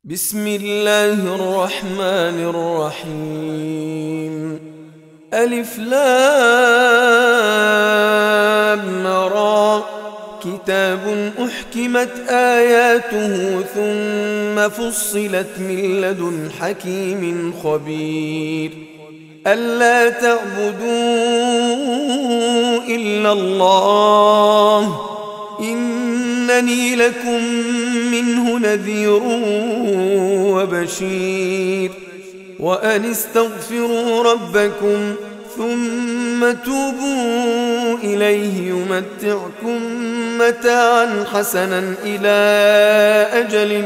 بسم الله الرحمن الرحيم. ألف لام را، كتاب أحكمت آياته ثم فصلت من لدن حكيم خبير. ألا تعبدوا إلا الله إنني لكم منه نذير وبشير. وأن استغفروا ربكم ثم توبوا إليه يمتعكم متاعا حسنا إلى أجل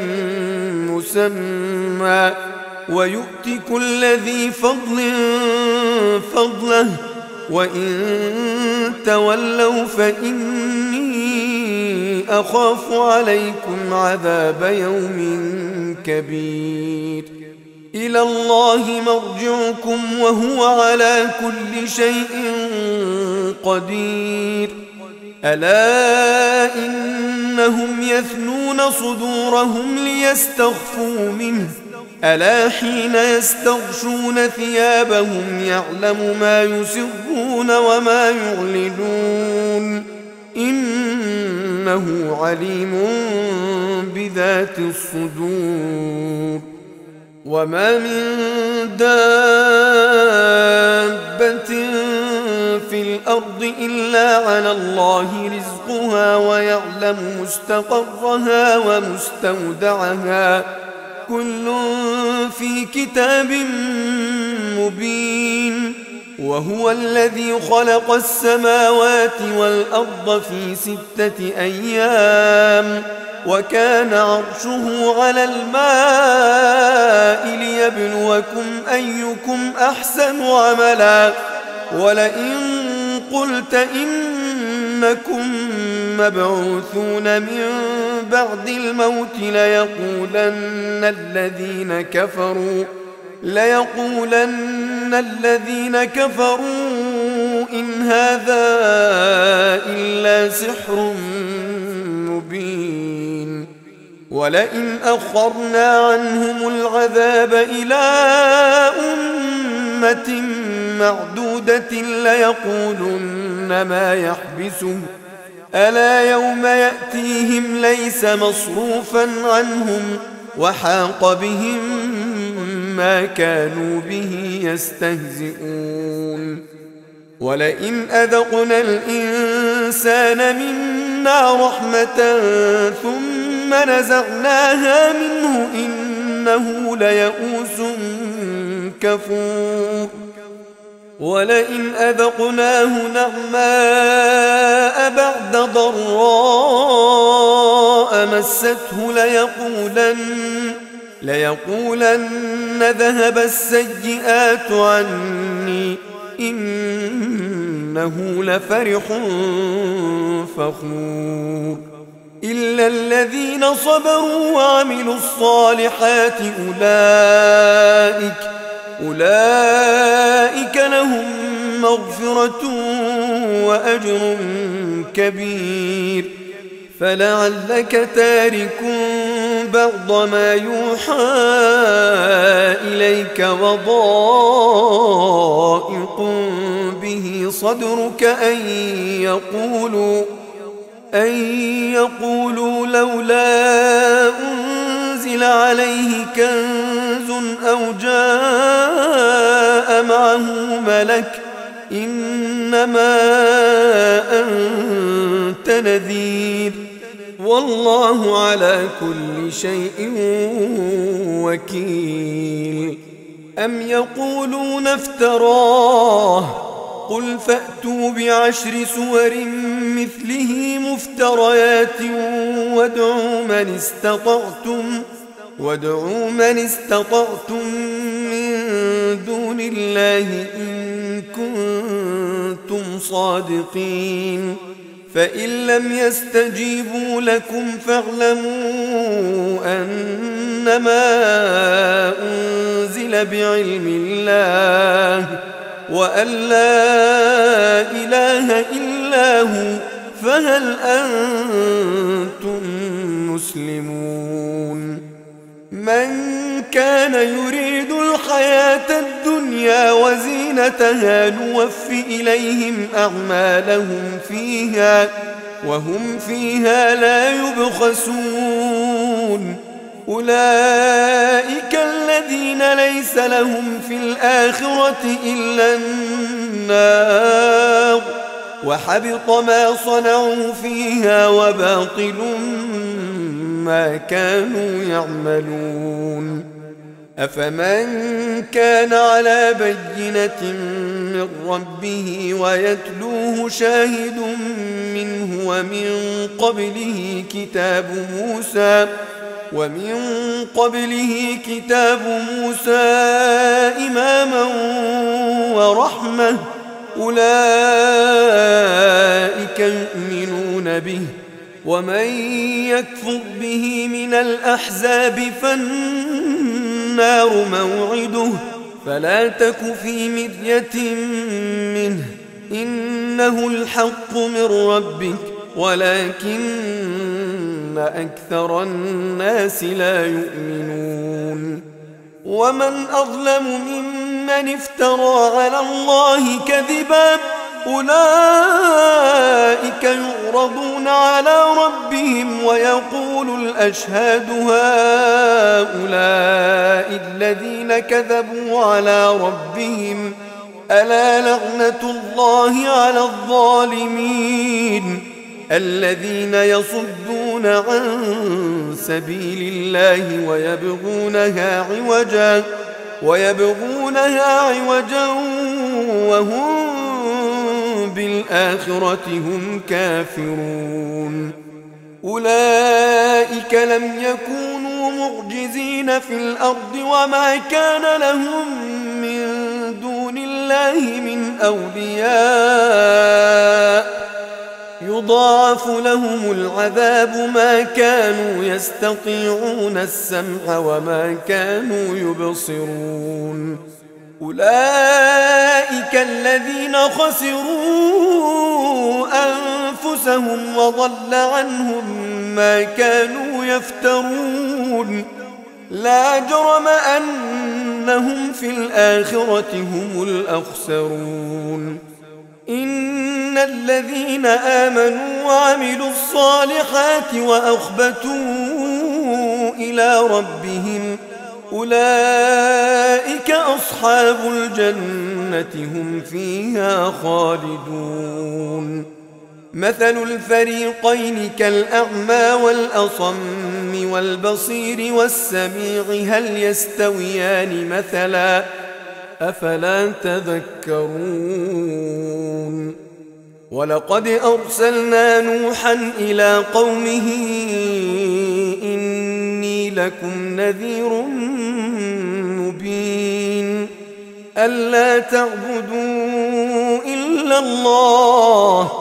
مسمى ويؤت كل ذي فضل فضله وإن تولوا فإني أخاف عليكم عذاب يوم كبير. إلى الله مرجعكم وهو على كل شيء قدير. ألا إنهم يثنون صدورهم ليستخفوا منه، ألا حين يستغشون ثيابهم يعلم ما يسرون وما يعلنون إنه عليم بذات الصدور. وما من دابة في الأرض إلا على الله رزقها ويعلم مستقرها ومستودعها كل في كتاب مبين. وهو الذي خلق السماوات والأرض في 6 أيام وكان عرشه على الماء ليبلوكم أيكم أحسن عملا. ولئن قلت إنكم مبعوثون من بعد الموت ليقولن الذين كفروا إن هذا إلا سحر مبين. ولئن أخرنا عنهم العذاب إلى أمة معدودة ليقولن ما يحبسه ألا يوم يأتيهم ليس مصروفا عنهم وحاق بهم ما كانوا به يستهزئون. ولئن أذقنا الإنسان منا رحمة ثم نزعناها منه إنه ليئوس كفور. ولئن أذقناه نعماء بعد ضراء مسته ليقولن ذهب السيئات عني إنه لفرح فخور. إلا الذين صبروا وعملوا الصالحات أولئك لهم مغفرة وأجر كبير. فلعلك تارك بعض ما يوحى إليك وضائق به صدرك أن يقولوا لولا أنزل عليه كنز أو جاء معه ملك إنما أنت نذير والله على كل شيء وكيل. أم يقولون افتراه قل فأتوا ب10 سور مثله مفتريات وادعوا من استطعتم من دون الله إن كنتم صادقين. فإن لم يستجيبوا لكم فاعلموا أنما أنزل بعلم الله وأن لا إله إلا هو فهل أنتم مسلمون؟ من كان يريد الحياة الدنيا وزينتها نوف إليهم أعمالهم فيها وهم فيها لا يبخسون أولئك الذين ليس لهم في الآخرة إلا النار وحبط ما صنعوا فيها وباطل ما كانوا يعملون أفمن كان على بينة من ربه ويتلوه شاهد منه ومن قبله كتاب موسى إماما ورحمة أولئك يؤمنون به ومن يكفر به من الأحزاب فالنار موعده فلا تك في مرية منه إنه الحق من ربك ولكن أكثر الناس لا يؤمنون ومن أظلم ممن افترى على الله كذبا أولئك يعرضون على ربهم ويقول الأشهاد هؤلاء الذين كذبوا على ربهم ألا لعنة الله على الظالمين الذين يصدون عن سبيل الله ويبغونها عوجا وهم بالآخرة هم كافرون أولئك لم يكونوا معجزين في الأرض وما كان لهم من دون الله من أولياء يضاعف لهم العذاب ما كانوا يستطيعون السمع وما كانوا يبصرون أولئك الذين خسروا أنفسهم وضل عنهم ما كانوا يفترون لا جرم أنهم في الآخرة هم الأخسرون إن الذين آمنوا وعملوا الصالحات وأخبتوا إلى ربهم أولئك أصحاب الجنة هم فيها خالدون مثل الفريقين كالأعمى والأصم والبصير والسميع هل يستويان مثلا أفلا تذكرون ولقد أرسلنا نوحا إلى قومه إني لكم نذير مبين ألا تعبدوا إلا الله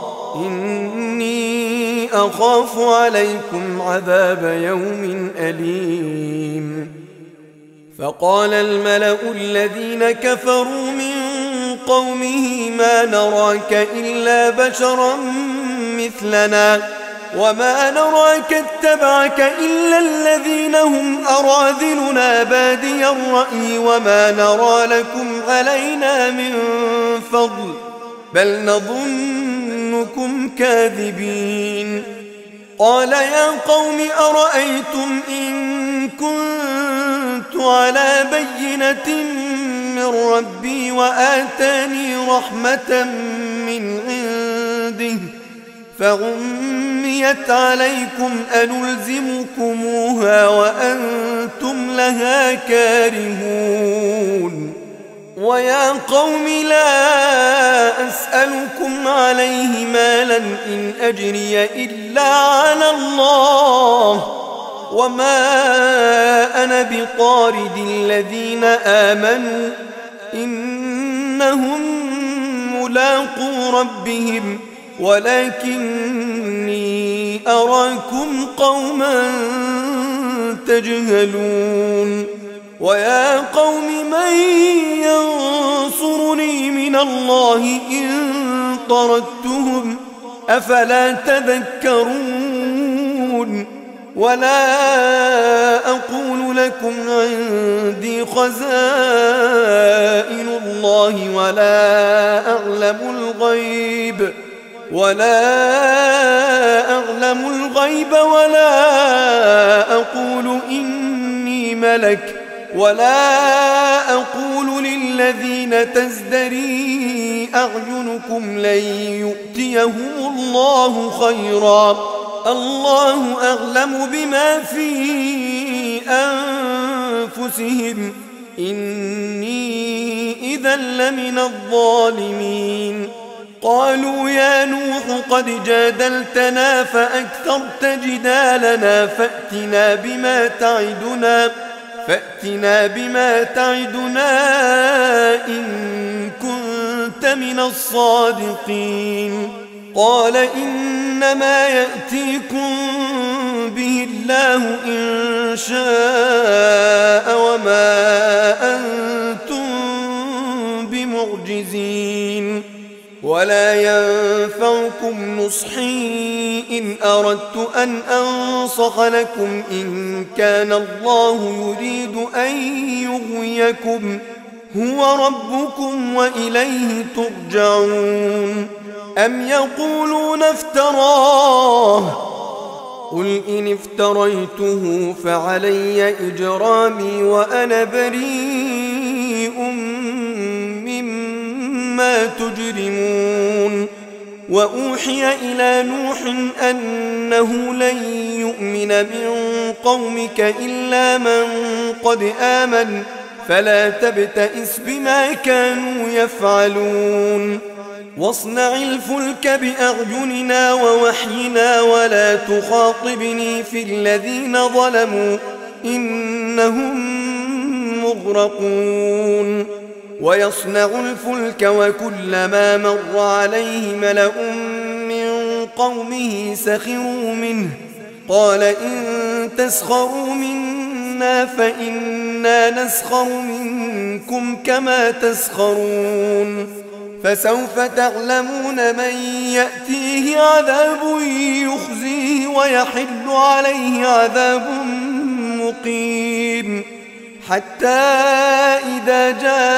إني أخاف عليكم عذاب يوم أليم فقال الملأ الذين كفروا من قومه ما نراك إلا بشرا مثلنا وما نراك اتبعك إلا الذين هم أراذلنا بادي الرأي وما نرى لكم علينا من فضل بل نظنكم كاذبين قال يا قوم أرأيتم إن كنت على بينة من ربي وآتاني رحمة من عنده فعميت عليكم أنلزمكموها وأنتم لها كارهون ويا قوم لا أسألكم عليه مالا إن أجري إلا على الله وما أنا بطارد الذين آمنوا إنهم ملاقو ربهم ولكني أراكم قوما تجهلون ويا قوم من ينصرني من الله إن طردتهم أفلا تذكرون ولا أقول لكم عندي خزائن الله ولا أعلم الغيب ولا أقول إني ملك ولا أقول للذين تزدري أعينكم لن يؤتيهم الله خيرا الله أعلم بما في أنفسهم إني إذا لمن الظالمين. قالوا يا نوح قد جادلتنا فأكثرت جدالنا فأتنا بما تعدنا إن كنت من الصادقين. قال إنما يأتيكم به الله إن شاء وما أنتم بمعجزين ولا ينفعكم نصحي إن أردت أن أنصح لكم إن كان الله يريد أن يغويكم هو ربكم وإليه ترجعون. أم يقولون افتراه قل إن افتريته فعلي إجرامي وأنا بريء مما تجرمون. وأوحي إلى نوح أنه لن يؤمن من قومك إلا من قد آمن فلا تبتئس بما كانوا يفعلون. واصنع الفلك بأعيننا ووحينا ولا تخاطبني في الذين ظلموا إنهم مغرقون. ويصنع الفلك وكلما مر عليه ملأ من قومه سخروا منه قال إن تسخروا منا فإنا نسخر منكم كما تسخرون. فسوف تعلمون من يأتيه عذاب يخزيه ويحل عليه عذاب مقيم. حتى إذا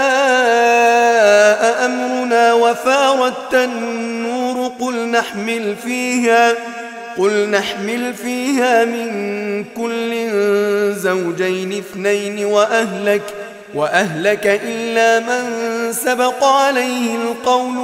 جاء أمرنا وفارت النور قل نحمل فيها من كل زوجين اثنين وأهلك إلا من سبق عليه القول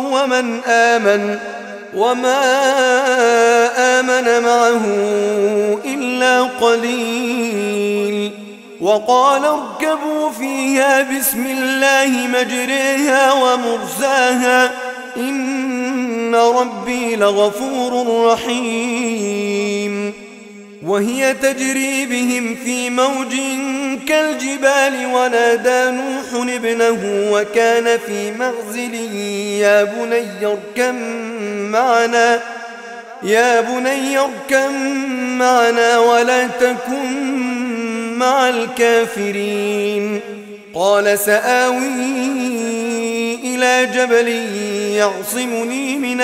وما آمن معه إلا قليل. وقال اركبوا فيها بسم الله مجريها ومرساها إن ربي لغفور رحيم. وهي تجري بهم في موج كالجبال ونادى نوح ابنه وكان في معزل يا بني اركب معنا ولا تكن مع الكافرين. قال سآوي إلى جبل يعصمني من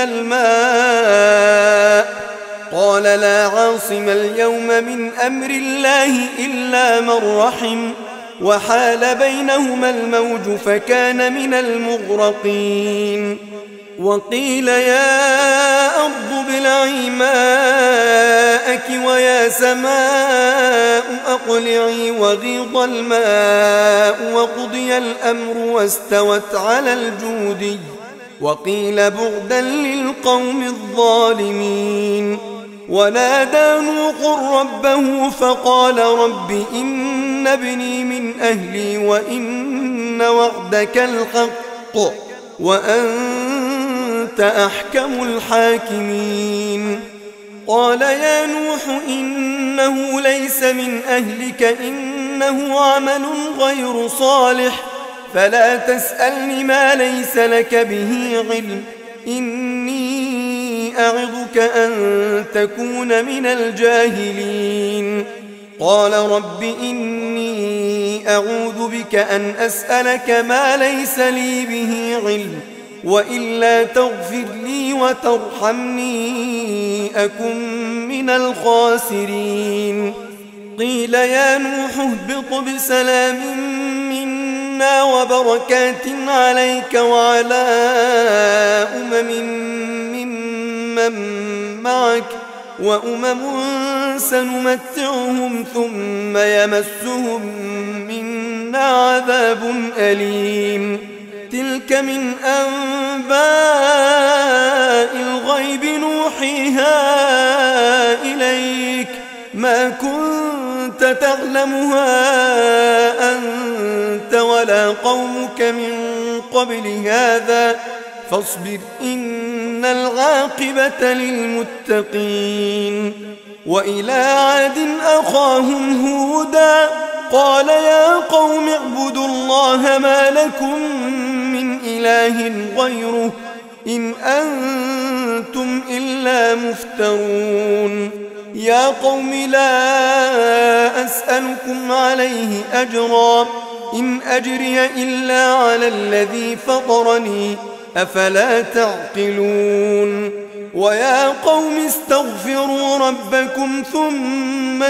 الماء قال لا عاصم اليوم من أمر الله إلا من رحم وحال بينهما الموج فكان من المغرقين. وقيل يا أرض ابلعي ماءك ويا سماء أقلعي وغيض الماء وقضي الأمر واستوت على الجودي وقيل بعدا للقوم الظالمين. ونادى نوح ربه فقال رب إن ابني من أهلي وإن وعدك الحق وأنت أحكم الحاكمين. قال يا نوح إنه ليس من أهلك إنه عمل غير صالح فلا تسألني ما ليس لك به علم إني أعظك أن تكون من الجاهلين. قال رب إني أعوذ بك أن أسألك ما ليس لي به علم وإلا تغفر لي وترحمني أكن من الخاسرين. قيل يا نوح اهبط بسلام منا وبركات عليك وعلى ممن معك وأمم سنمتعهم ثم يمسهم منا عذاب أليم. تلك من أنباء الغيب نوحيها إليك ما كنت تعلمها أنت ولا قومك من قبل هذا فاصبر إن العاقبة للمتقين. وإلى عاد أخاهم هودا قال يا قوم اعبدوا الله ما لكم من إله غيره إن أنتم إلا مفترون. يا قوم لا أسألكم عليه أجرا إن أجري إلا على الذي فطرني أفلا تعقلون. ويا قوم استغفروا ربكم ثم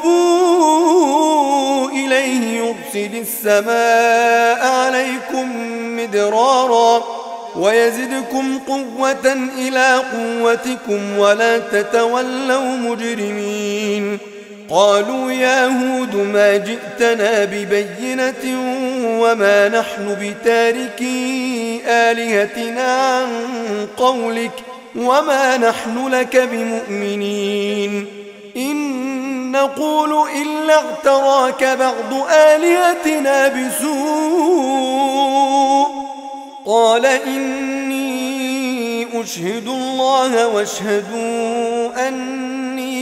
توبوا إليه يرسل السماء عليكم مدرارا ويزدكم قوة إلى قوتكم ولا تتولوا مجرمين. قالوا يا هود ما جئتنا ببينة وما نحن بتاركي آلهتنا عن قولك وما نحن لك بمؤمنين إن نقول إلا اعتراك بعض آلهتنا بسوء. قال إني أشهد الله واشهدوا أني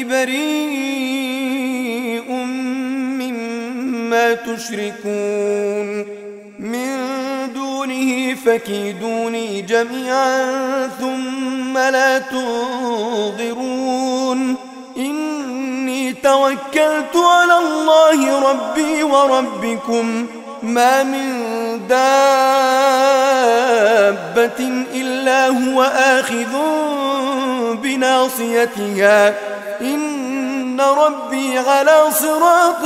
بريء مما تشركون من دونه فكيدوني جميعا ثم لا تنظرون. إني توكلت على الله ربي وربكم ما من دابة إلا هو آخذ بناصيتها إن ربي على صراط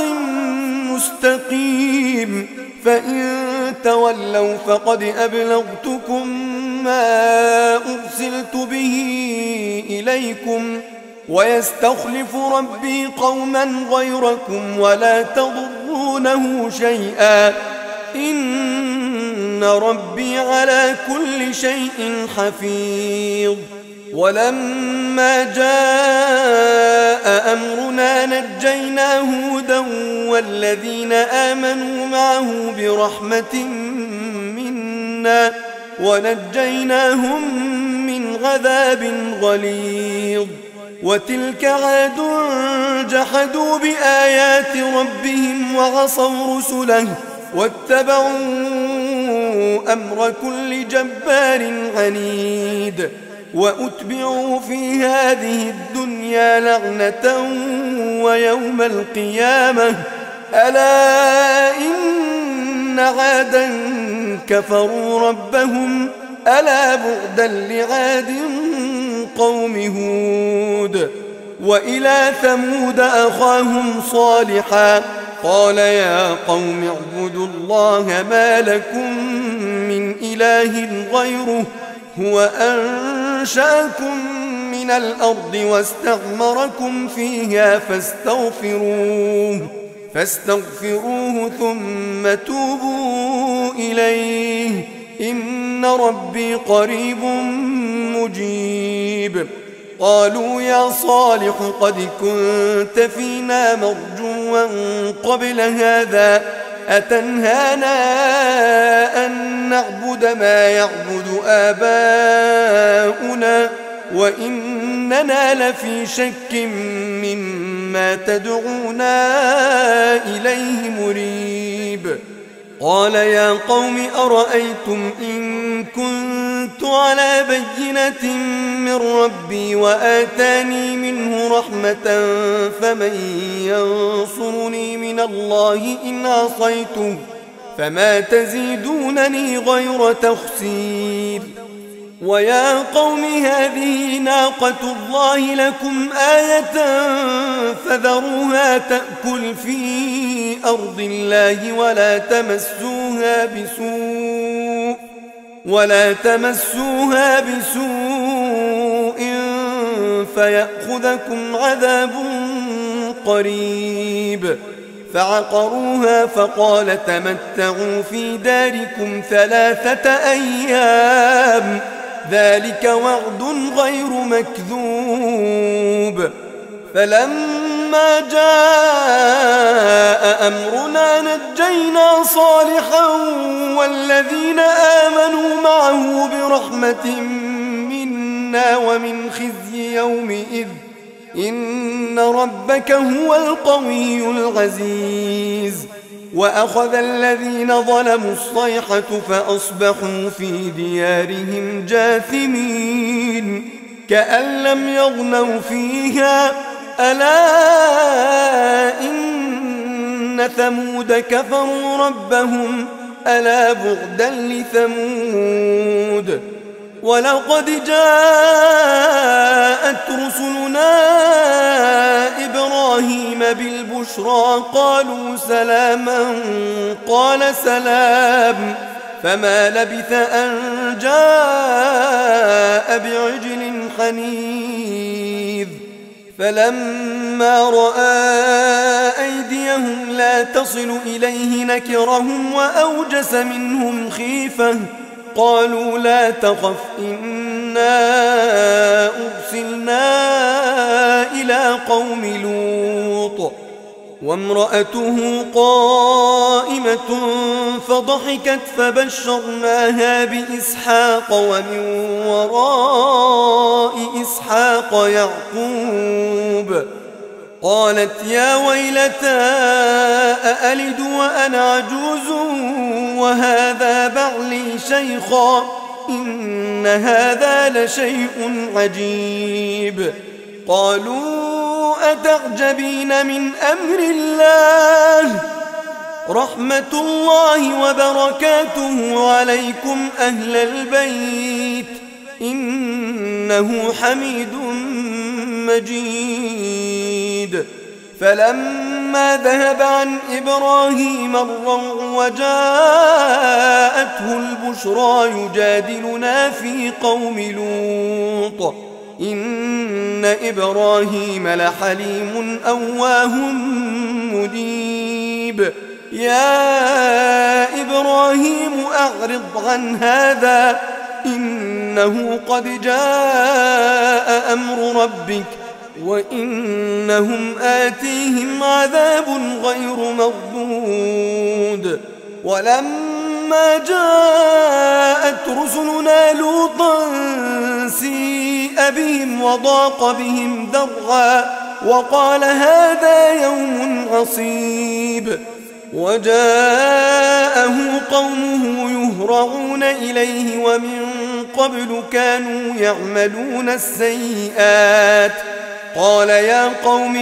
مستقيم. فإن تولوا فقد أبلغتكم ما أرسلت به إليكم ويستخلف ربي قوما غيركم ولا تضرونه شيئا إن ربي على كل شيء حفيظ. ولما جاء أمرنا نجينا هودا والذين آمنوا معه برحمة منا ونجيناهم من عذاب غليظ. وتلك عاد جحدوا بآيات ربهم وعصوا رسله واتبعوا أمر كل جبار عنيد. وأتبعوا في هذه الدنيا لعنة ويوم القيامة ألا إن عادا كفروا ربهم ألا بعدا لعاد قوم هود. وإلى ثمود أخاهم صالحا قال يا قوم اعبدوا الله ما لكم من إله غيره هو أنشأكم من الأرض واستعمركم فيها فاستغفروه ثم توبوا إليه إن ربي قريب مجيب. قالوا يا صالح قد كنت فينا مرجوا قبل هذا أتنهانا أن نعبد ما يعبد آباؤنا وإننا لفي شك مما تدعونا إليه مريب. قال يا قوم أرأيتم إن كنت على بينة من ربي وآتاني منه رحمة فمن ينصرني من الله إن عصيته فما تزيدونني غير تخسير. ويا قوم هذه ناقة الله لكم آية فذروها تأكل في أرض الله ولا تمسوها بسوء فيأخذكم عذاب قريب. فعقروها فقال تمتعوا في داركم 3 أيام ذلك وعد غير مكذوب. فلما جاء أمرنا نجينا صالحا والذين آمنوا معه برحمة منا ومن خزي يومئذ إن ربك هو القوي العزيز. وأخذ الذين ظلموا الصيحة فأصبحوا في ديارهم جاثمين كأن لم يغنوا فيها ألا إن ثمود كفروا ربهم ألا بعدا لثمود. ولقد جاءت رسلنا إبراهيم بالبشرى قالوا سلاما قال سلام فما لبث أن جاء بعجل حنيذ. فلما رأى أيديهم لا تصل إليه نكرهم وأوجس منهم خيفة قالوا لا تخف إنا أرسلنا إلى قوم لوط. وامرأته قائمة فضحكت فبشرناها بإسحاق ومن وراء إسحاق يعقوب. قالت يا ويلتى أألد وأنا عجوز وهذا بعلي شيخا إن هذا لشيء عجيب. قالوا أتعجبين من أمر الله رحمة الله وبركاته عليكم أهل البيت إنه حميد مجيد. فلما ذهب عن إبراهيم الروع وجاءته البشرى يجادلنا في قوم لوط إن إبراهيم لحليم أواه منيب. يا إبراهيم أعرض عن هذا إنه قد جاء أمر ربك وإنهم آتيهم عذاب غير مردود. ولما جاءت رسلنا لوطا سيء بهم وضاق بهم ذرعا وقال هذا يوم عصيب. وجاءه قومه يهرعون إليه ومن قبل كانوا يعملون السيئات قال يا قوم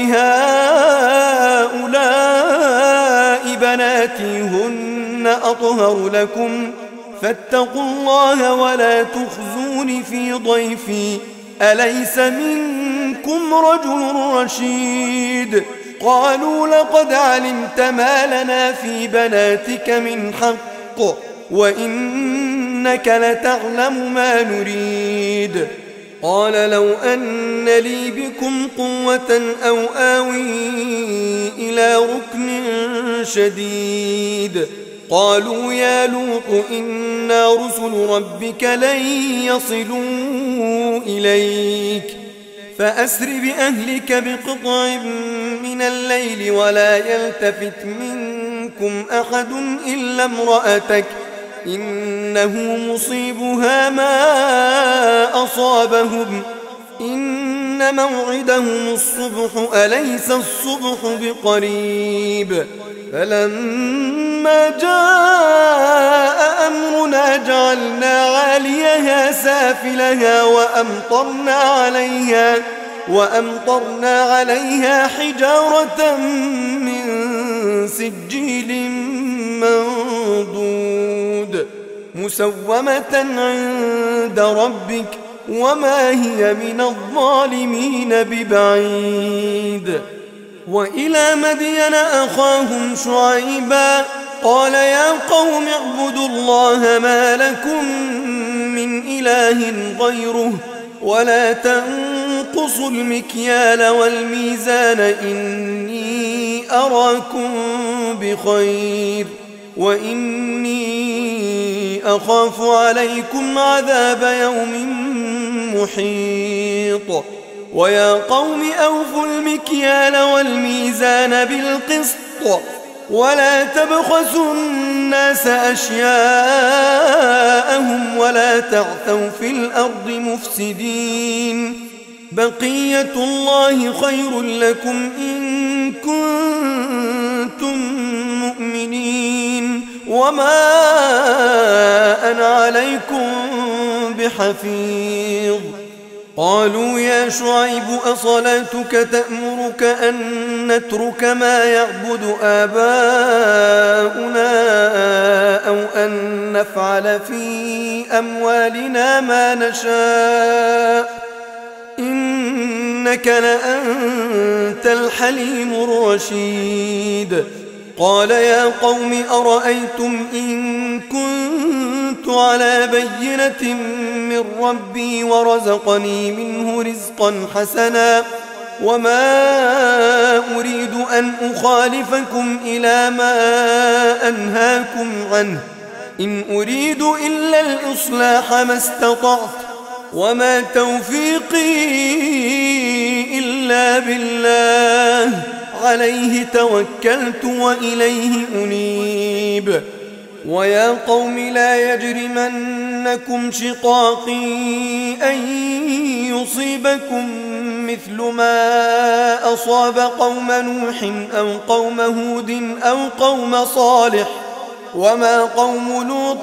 هؤلاء بناتي هن أطهر لكم فاتقوا الله ولا تخزون في ضيفي أليس منكم رجل رشيد. قالوا لقد علمت ما لنا في بناتك من حق وإنك لتعلم ما نريد. قال لو أن لي بكم قوة أو آوي إلى ركن شديد. قالوا يا لوط إنا رسل ربك لن يصلوا إليك فأسر بأهلك بقطع من الليل ولا يلتفت منكم أحد إلا امرأتك إنه مصيبها ما أصابهم إن موعدهم الصبح أليس الصبح بقريب. فلما جاء أمرنا جعلنا عاليها سافلها وأمطرنا عليها حجارة من سجيل منضود مسومة عند عند ربك وما هي من الظالمين ببعيد. وإلى مدين أخاهم شعيبا قال يا قوم اعبدوا الله ما لكم من إله غيره ولا تنقصوا المكيال والميزان إني أراكم بخير وإني أخاف عليكم عذاب يوم محيط. ويا قوم أوفوا المكيال والميزان بالقسط ولا تبخسوا الناس أشياءهم ولا تعثوا في الأرض مفسدين. بقية الله خير لكم إن كنتم مؤمنين وما أنا عليكم بحفيظ. قالوا يا شعيب أصلاتك تأمرك أن نترك ما يعبد آباؤنا أو أن نفعل في أموالنا ما نشاء إنك لأنت الحليم الرشيد. قال يا قوم أرأيتم إن كنت على بينة من ربي ورزقني منه رزقا حسنا وما أريد أن أخالفكم إلى ما أنهاكم عنه إن أريد إلا الإصلاح ما استطعت وما توفيقي إلا بالله عليه توكلت وإليه أنيب. ويا قوم لا يجرمنكم شقاقي أن يصيبكم مثل ما أصاب قوم نوح أو قوم هود أو قوم صالح وما قوم لوط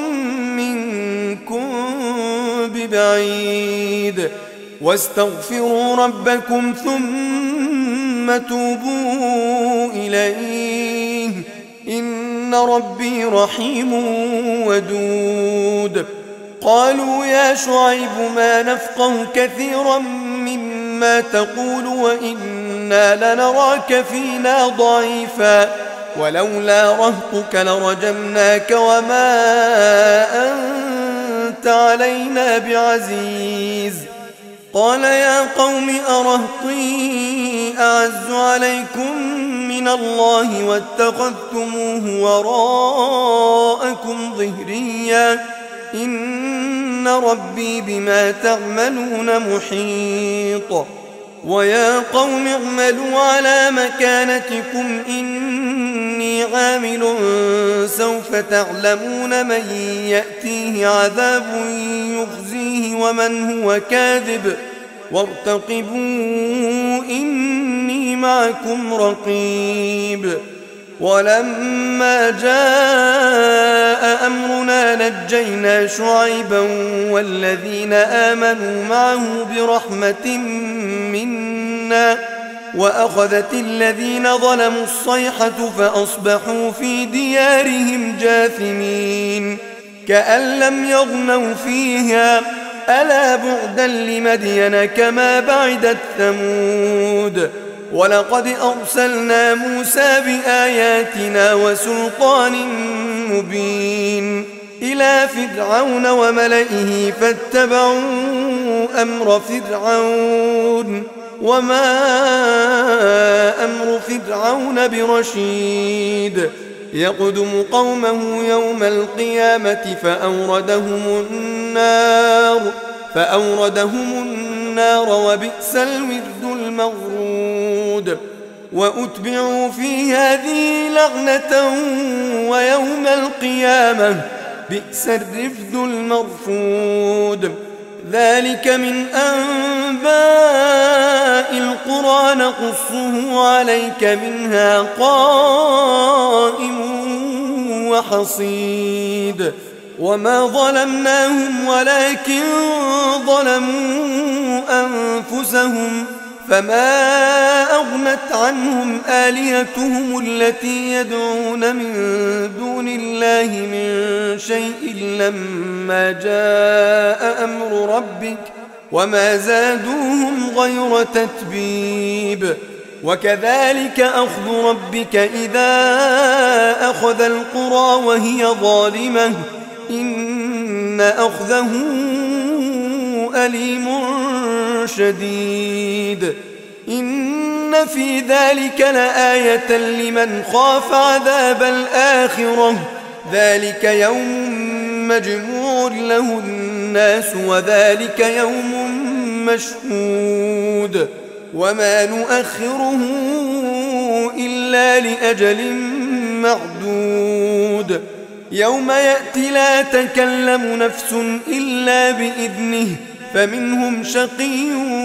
منكم ببعيد. واستغفروا ربكم ثم توبوا إليه إن ربي رحيم ودود. قالوا يا شعيب ما نفقه كثيرا مما تقول وإنا لنراك فينا ضعيفا ولولا رهطك لرجمناك وما أنت علينا بعزيز. قال يا قوم أرهطي أعز عليكم من الله واتخذتموه وراءكم ظهريا إن ربي بما تعملون محيط. ويا قوم اعملوا على مكانتكم إني عامل سوف تعلمون من يأتيه عذاب يخزيه ومن هو كاذب وارتقبوا إني معكم رقيب. ولما جاء أمرنا نجينا شعيبا والذين آمنوا معه برحمة منا وأخذت الذين ظلموا الصيحة فأصبحوا في ديارهم جاثمين كأن لم يغنوا فيها ألا بعدا لمدين كما بعدت ثمود. ولقد أرسلنا موسى بآياتنا وسلطان مبين إلى فرعون وملئه فاتبعوا أمر فرعون وما أمر فرعون برشيد. يقدم قومه يوم القيامة فأوردهم النار وبئس الورد المورود. وأتبعوا في هذه لعنة ويوم القيامة بئس الرفد المرفود. ذلك من أنباء القرى نقصه عليك منها قائم وحصيد. وما ظلمناهم ولكن ظلموا أنفسهم فما أغنت عنهم آلهتهم التي يدعون من دون الله من شيء لما جاء أمر ربك وما زادوهم غير تتبيب. وكذلك أخذ ربك إذا أخذ القرى وهي ظالمة إن أخذه أليم شديد. إن في ذلك لآية لمن خاف عذاب الآخرة ذلك يوم مجموع له الناس وذلك يوم مشهود وما نؤخره إلا لأجل معدود. يوم يأتي لا تكلم نفس إلا بإذنه فمنهم شقي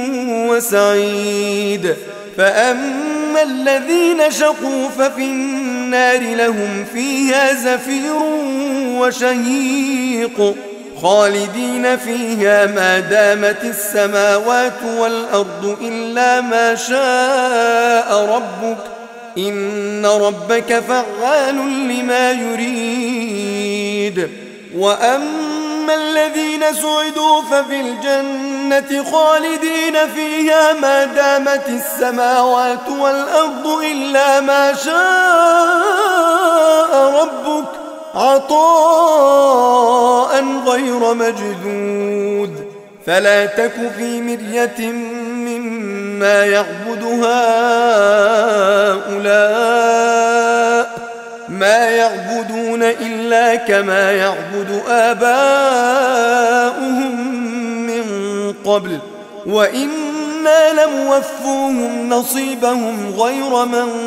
وسعيد. فأما الذين شقوا ففي النار لهم فيها زفير وشهيق خالدين فيها ما دامت السماوات والأرض إلا ما شاء ربك إن ربك فعال لما يريد. وأما الذين سعدوا ففي الجنة خالدين فيها ما دامت السماوات والأرض إلا ما شاء ربك عطاء غير مجذوذ. فلا تك في مرية مما يعبد هؤلاء ما يعبدون إلا كما يعبد آباؤهم من قبل وإنا لموفوهم نصيبهم غير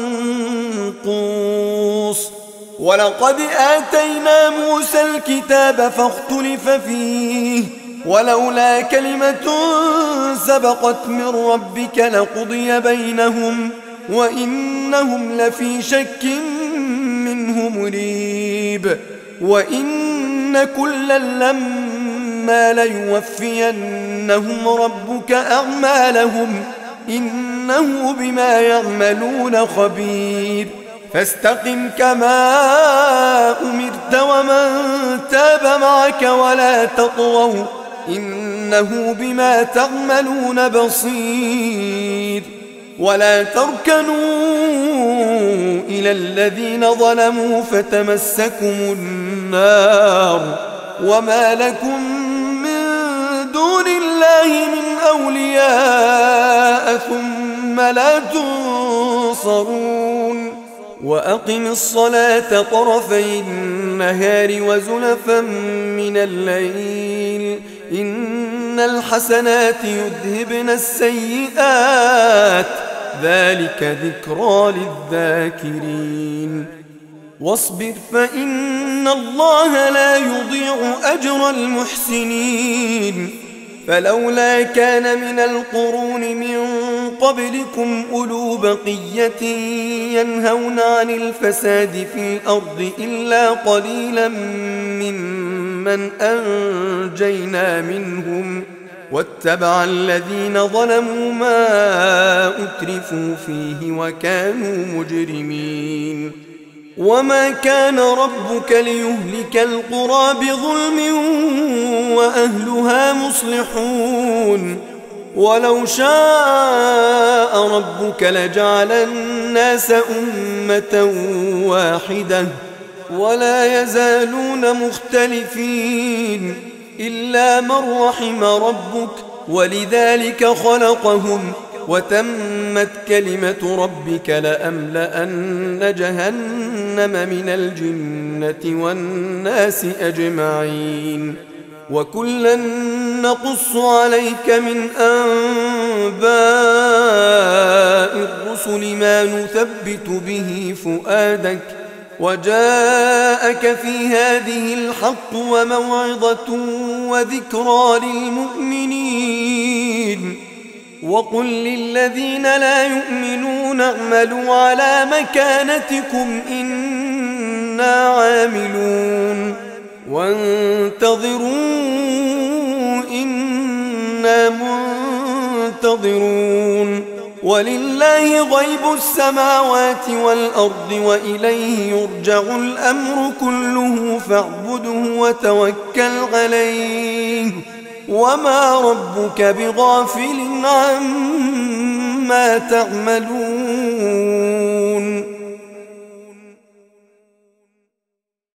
منقوص. ولقد آتينا موسى الكتاب فاختلف فيه ولولا كلمة سبقت من ربك لقضي بينهم وإنهم لفي شك منه مريب. وإن كلا لما ليوفينهم ربك أعمالهم إنه بما يعملون خبير. فاستقم كما أمرت ومن تاب معك ولا تطغوا إنه بما تعملون بصير. ولا تركنوا إلى الذين ظلموا فتمسكم النار وما لكم من دون الله من أولياء ثم لا تنصرون. وأقم الصلاة طرفي النهار وزلفا من الليل إن الحسنات يذهبن السيئات ذلك ذكرى للذاكرين. واصبر فإن الله لا يضيع أجر المحسنين. فلولا كان من القرون من قبلكم أولو بقية ينهون عن الفساد في الأرض إلا قليلا ممن أنجينا منهم واتبع الذين ظلموا ما أترفوا فيه وكانوا مجرمين. وما كان ربك ليهلك القرى بظلم وأهلها مصلحون. ولو شاء ربك لجعل الناس أمة واحدة ولا يزالون مختلفين إلا من رحم ربك ولذلك خلقهم وتمت كلمة ربك لأملأن جهنم من الجنة والناس أجمعين. وكلا نقص عليك من أنباء الرسل ما نثبت به فؤادك وجاءك في هذه الحق وموعظة وذكرى للمؤمنين. وقل للذين لا يؤمنون اعملوا على مكانتكم إنا عاملون وانتظروا إنا منتظرون. ولله غيب السماوات والأرض وإليه يرجع الأمر كله فاعبده وتوكل عليه وما ربك بغافل عما تعملون